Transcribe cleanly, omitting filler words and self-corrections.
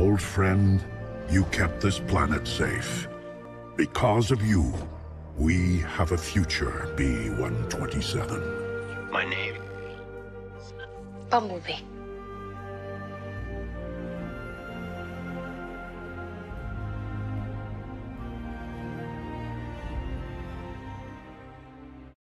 Old friend, you kept this planet safe. Because of you, we have a future, B-127. My name? Bumblebee.